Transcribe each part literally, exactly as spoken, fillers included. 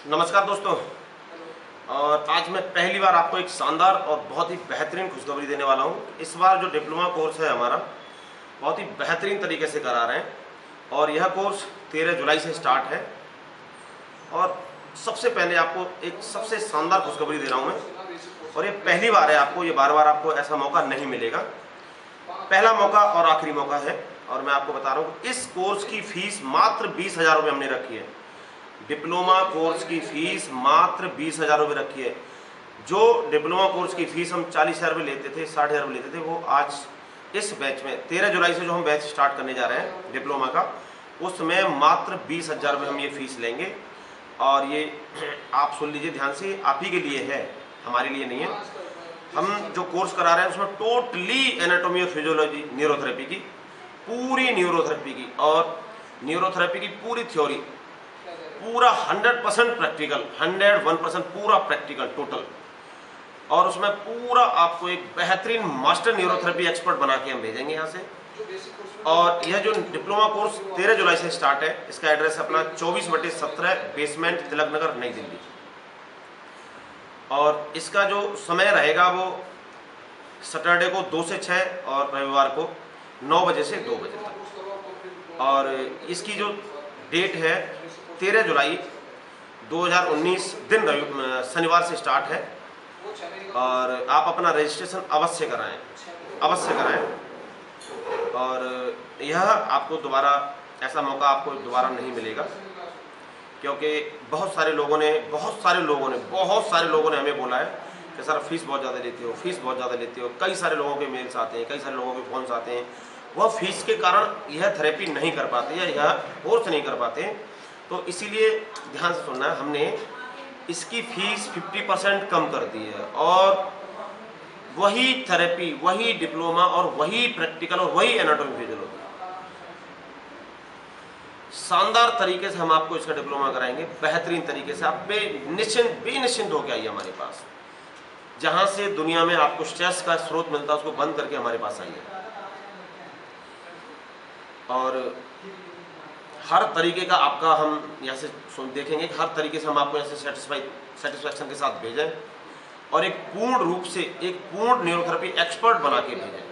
नमस्कार दोस्तों। और आज मैं पहली बार आपको एक शानदार और बहुत ही बेहतरीन खुशखबरी देने वाला हूं। इस बार जो डिप्लोमा कोर्स है हमारा बहुत ही बेहतरीन तरीके से करा रहे हैं और यह कोर्स तेरह जुलाई से स्टार्ट है। और सबसे पहले आपको एक सबसे शानदार खुशखबरी दे रहा हूं मैं, और ये पहली बार है, आपको ये बार बार आपको ऐसा मौका नहीं मिलेगा। पहला मौका और आखिरी मौका है। और मैं आपको बता रहा हूँ इस कोर्स की फीस मात्र बीस हजार रुपये हमने रखी है। डिप्लोमा कोर्स की फीस मात्र बीस हजार रुपये रखी है। जो डिप्लोमा कोर्स की फीस हम चालीस हजार रुपये लेते थे, साठ हजार रुपये लेते थे, वो आज इस बैच में तेरह जुलाई से जो हम बैच स्टार्ट करने जा रहे हैं डिप्लोमा का, उसमें मात्र बीस हजार रुपये हम ये फीस लेंगे। और ये आप सुन लीजिए ध्यान से, आप ही के लिए है, हमारे लिए नहीं है। हम जो कोर्स करा रहे हैं उसमें टोटली एनाटॉमी और फिजियोलॉजी, न्यूरोथेरेपी की पूरी न्यूरोथेरेपी की और न्यूरोथेरेपी की पूरी थ्योरी, पूरा hundred percent practical, hundred one percent पूरा प्रैक्टिकल टोटल। और उसमें पूरा आपको एक बेहतरीन मास्टर न्यूरोथेरेपी एक्सपर्ट बना के हम भेजेंगे यहाँ से। और यह जो डिप्लोमा कोर्स तेरह जुलाई से स्टार्ट है, इसका एड्रेस अपना चौबीस बटे सत्रह बेसमेंट तिलक नगर, नई दिल्ली। और इसका जो समय रहेगा वो सैटरडे को दो से छः और रविवार को नौ बजे से दो बजे तक। और इसकी जो डेट है तेरह जुलाई दो हज़ार उन्नीस दिन शनिवार से स्टार्ट है। और आप अपना रजिस्ट्रेशन अवश्य कराएं, अवश्य कराएं। और यह आपको दोबारा ऐसा मौका आपको दोबारा नहीं मिलेगा, क्योंकि बहुत सारे लोगों ने बहुत सारे लोगों ने बहुत सारे लोगों ने हमें बोला है कि सर फीस बहुत ज़्यादा लेते हो, फीस बहुत ज़्यादा लेते हो। कई सारे लोगों के मेल्स आते हैं, कई सारे लोगों के फ़ोन्स आते हैं। वह फीस के कारण यह थेरेपी नहीं कर पाते या यह कोर्स नहीं कर पाते। तो इसीलिए ध्यान से सुनना है, हमने इसकी फीस पचास परसेंट कम कर दी है। और वही थेरेपी, वही डिप्लोमा और वही प्रैक्टिकल और वही एनाटॉमी फिजियोलॉजी शानदार तरीके से हम आपको इसका डिप्लोमा कराएंगे, बेहतरीन तरीके से। आप बेनिश्चिंत बेनिश्चिंत होकर आइए हमारे पास। जहां से दुनिया में आपको स्ट्रेस का स्रोत मिलता है उसको बंद करके हमारे पास आइए। और हर तरीके का आपका हम यहाँ से देखेंगे कि हर तरीके से हम आपको यहाँ से सेटिस्फाई सेटिस्फैक्शन के साथ भेजें और एक पूर्ण रूप से एक पूर्ण न्यूरोथेरेपी एक्सपर्ट बना के भेजें।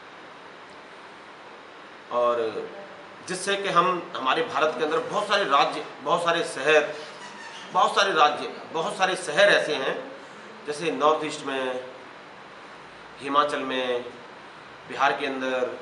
और जिससे कि हम हमारे भारत के अंदर बहुत सारे राज्य, बहुत सारे शहर, बहुत सारे राज्य, बहुत सारे शहर ऐसे हैं, जैसे नॉर्थ ईस्ट में, हिमाचल में, बिहार के अंदर,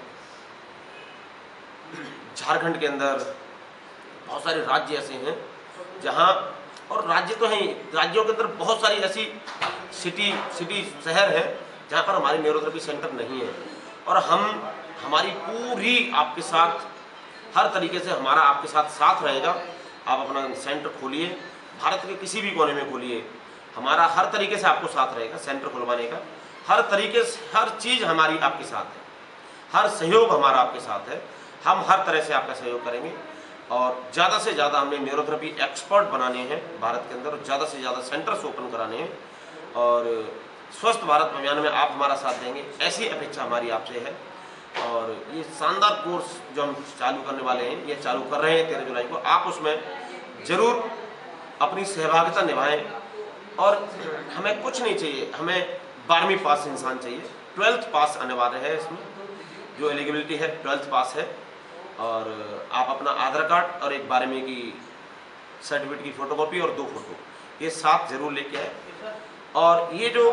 झारखंड के अंदर, बहुत सारे राज्य ऐसे हैं जहां, और राज्य तो हैं, राज्यों के अंदर बहुत सारी ऐसी सिटी सिटी शहर है जहां पर हमारी न्यूरोथेरेपी सेंटर नहीं है। और हम हमारी पूरी आपके साथ हर तरीके से हमारा आपके साथ साथ रहेगा। आप अपना सेंटर खोलिए, भारत के किसी भी कोने में खोलिए, हमारा हर तरीके से आपको साथ रहेगा सेंटर खुलवाने का। हर तरीके से हर चीज़ हमारी आपके साथ है, हर सहयोग हमारा आपके साथ है। हम हर तरह से आपका सहयोग करेंगे। और ज़्यादा से ज़्यादा हमने न्यूरोथेरेपी एक्सपर्ट बनाने हैं भारत के अंदर, और ज़्यादा से ज़्यादा सेंटर्स ओपन कराने हैं। और स्वस्थ भारत अभियान में आप हमारा साथ देंगे, ऐसी अपेक्षा हमारी आपसे है। और ये शानदार कोर्स जो हम चालू करने वाले हैं, ये चालू कर रहे हैं तेरह जुलाई को, आप उसमें ज़रूर अपनी सहभागिता निभाएं। और हमें कुछ नहीं चाहिए, हमें बारहवीं पास इंसान चाहिए, ट्वेल्थ पास अनिवार्य है इसमें, जो एलिजिबिलिटी है ट्वेल्थ पास है। और आप अपना आधार कार्ड और एक बारहवीं की सर्टिफिकेट की फ़ोटोकॉपी और दो फोटो, ये साथ जरूर लेके आए। और ये जो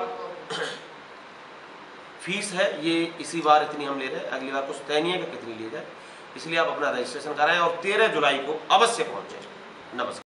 फीस है ये इसी बार इतनी हम ले रहे हैं, अगली बार कुछ तय नहीं है कि कितनी ली जाए। इसलिए आप अपना रजिस्ट्रेशन कराएं और तेरह जुलाई को अवश्य पहुंचें। नमस्कार।